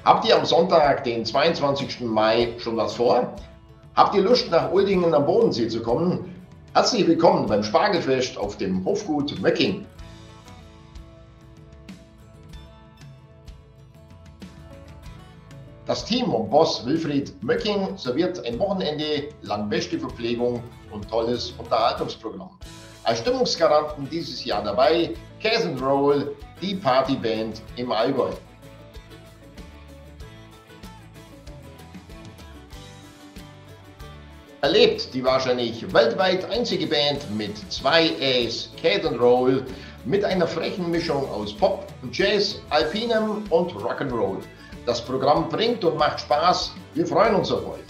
Habt ihr am Sonntag, den 22. Mai, schon was vor? Habt ihr Lust, nach Uldingen am Bodensee zu kommen? Herzlich willkommen beim Spargelfest auf dem Hofgut Möcking. Das Team um Boss Wilfried Möcking serviert ein Wochenende lang beste Verpflegung und tolles Unterhaltungsprogramm. Als Stimmungsgaranten dieses Jahr dabei Käse & Roll, die Partyband im Allgäu. Erlebt die wahrscheinlich weltweit einzige Band mit zwei Äs, Käse & Roll, mit einer frechen Mischung aus Pop, Jazz, Alpinem und Rock'n'Roll. Das Programm bringt und macht Spaß. Wir freuen uns auf euch.